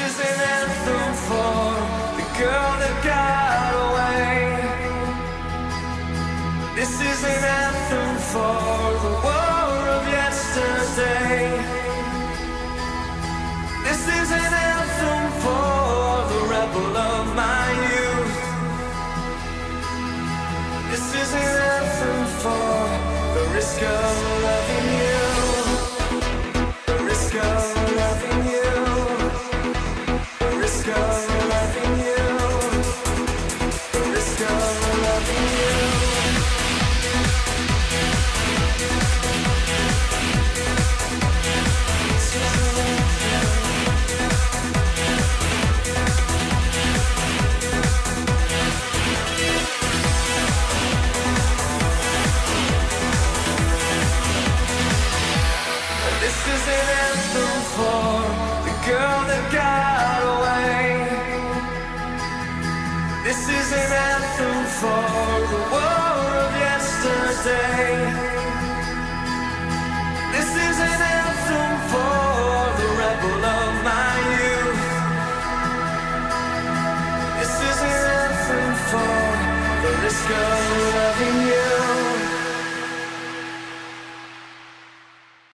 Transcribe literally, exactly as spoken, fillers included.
is an anthem for the girl that got away. This is an anthem for the war of yesterday. This is an anthem for the rebel of my youth. This is an anthem for the risk of loving you. The risk of loving you. The risk of loving you. The risk of loving you. This is an anthem for the girl that got away. This is an anthem for the war of yesterday. This is an anthem for the rebel of my youth. This is an anthem for the risk of